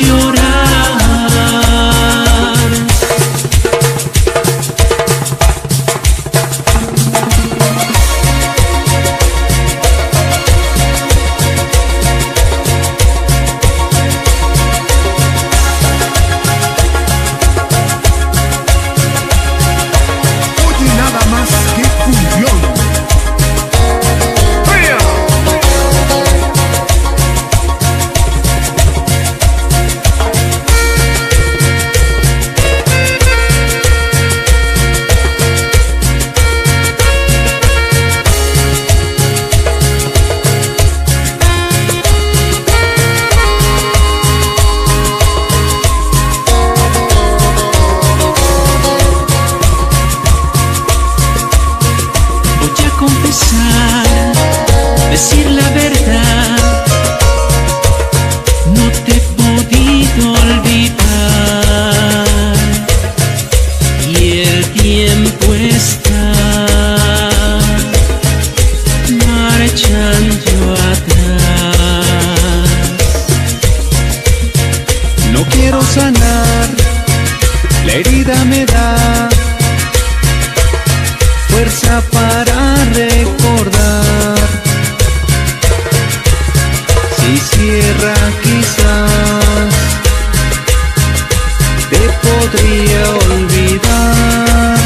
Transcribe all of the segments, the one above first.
Decir la verdad, no te he podido olvidar y el tiempo está marchando atrás. No quiero sanar, la herida me da fuerza para recordar. Si cierra quizás te podría olvidar.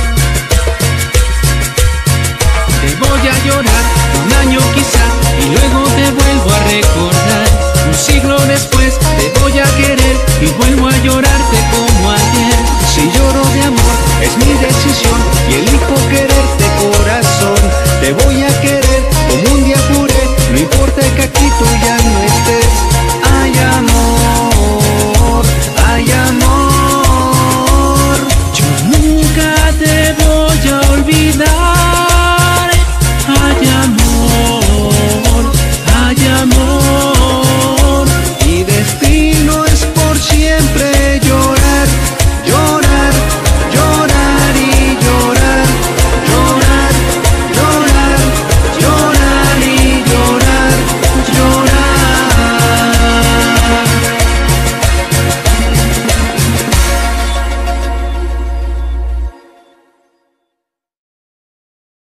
Te voy a llorar un año quizá y luego te vuelvo a recordar. Un siglo después te voy a querer y vuelvo a llorarte como ayer. Si lloro de amor es mi decisión y elijo quererte, corazón. Te voy a querer como un día juré, no importa que aquí tú ya